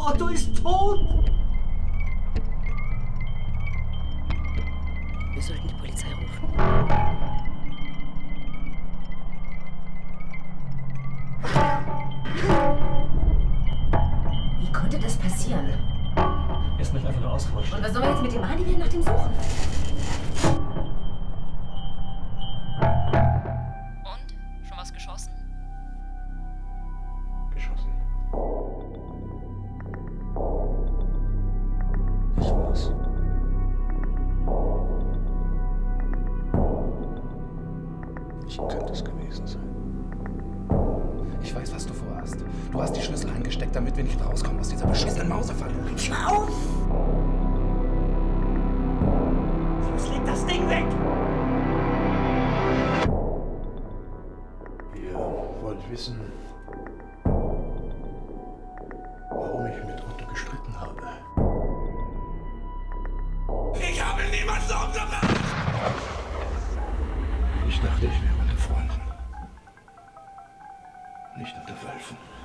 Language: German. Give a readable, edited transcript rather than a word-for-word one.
Otto ist tot! Wir sollten die Polizei rufen. Wie konnte das passieren? Er ist nicht einfach nur ausgerutscht. Und was sollen wir jetzt mit dem machen? Die werden nach dem suchen. Und? Schon was geschossen? Geschossen. Ich war's. Ich könnte es gewesen sein. Ich weiß, was du vorhast. Du hast die Schlüssel eingesteckt, damit wir nicht rauskommen aus dieser beschissenen Mausefalle. Hör auf! Sonst leg das Ding weg! Ihr wollt wissen, warum ich mit Otto gestritten habe. Ich habe niemanden umgebracht! Ich dachte, ich wäre unter Freunden. Nicht unter Wölfen.